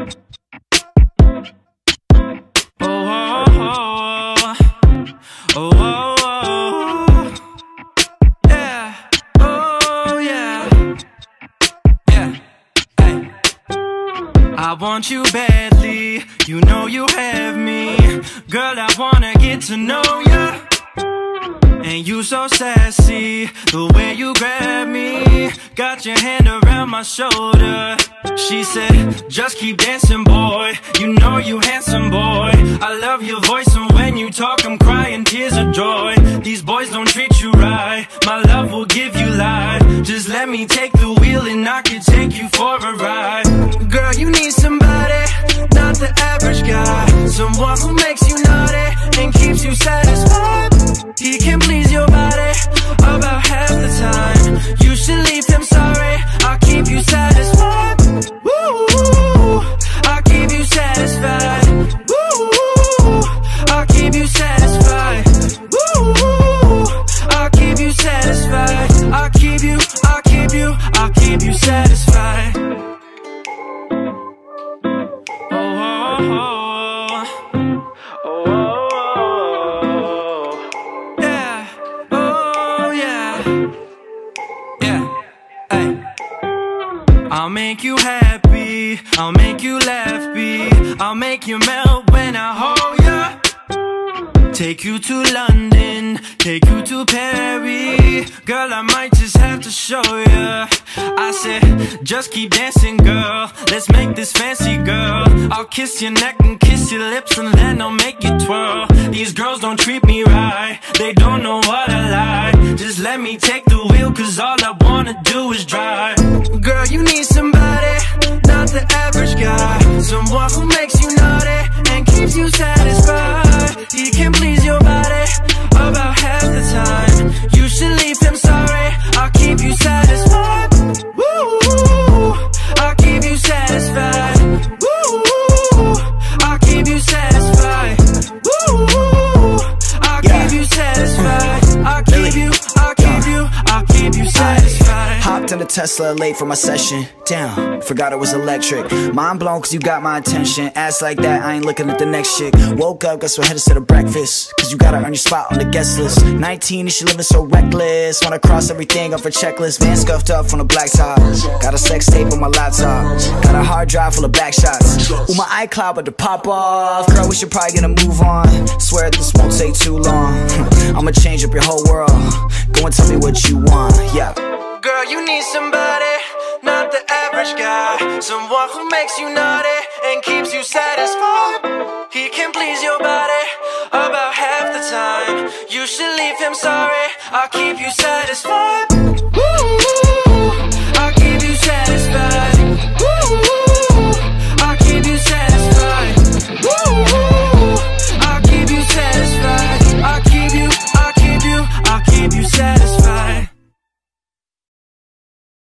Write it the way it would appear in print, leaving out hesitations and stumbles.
I want you badly, you know you have me. Girl, I wanna get to know ya. And you so sassy, the way you grab me. Got your hand around my shoulder. She said, just keep dancing, boy. You know you handsome, boy. I love your voice, and when you talk, I'm crying tears of joy. These boys don't treat you right, my love will give you life. Just let me take the wheel and I can take you for a ride. Girl, you need somebody, not the average guy. Someone who makes you naughty and keeps you satisfied. He can please your body about half the time. You should leave him sorry, I'll keep you satisfied. Woo, I'll keep you satisfied. Woo, I'll keep you satisfied. Woo, I'll keep you satisfied. I'll keep you satisfied. I'll make you happy, I'll make you laugh, B. I'll make you melt when I hold ya. Take you to London, take you to Paris. Girl, I might just have to show ya. I said, just keep dancing, girl. Let's make this fancy, girl. I'll kiss your neck and kiss your lips, and then I'll make you twirl. These girls don't treat me right, they don't know what I like. Just let me take the wheel, cause all I wanna do is drive. Girl, you need somebody, not the average guy. Someone who makes you naughty and keeps you satisfied. He can please your body about half the time. You should leave him sorry, I'll keep you satisfied. Woo, I'll keep you satisfied. Woo, I'll keep you satisfied. Woo, I'll keep you satisfied. I'll keep you satisfied. Hopped in a Tesla late for my session. Damn, forgot it was electric. Mind blown cause you got my attention. Ass like that, I ain't looking at the next chick. Woke up, got so headed to the breakfast, cause you gotta earn your spot on the guest list. 19 and she living so reckless. Wanna cross everything off her checklist. Van scuffed up on the black top. Got a sex tape on my laptop. Got a hard drive full of back shots. Ooh, my iCloud about to pop off. Girl, we should probably get a move on. Swear this won't take too long. I'ma change up your whole world. Go and tell me what you want, yeah. Girl, you need somebody, not the average guy. Someone who makes you naughty and keeps you satisfied. He can please your body about half the time. You should leave him sorry, I'll keep you satisfied. Woo!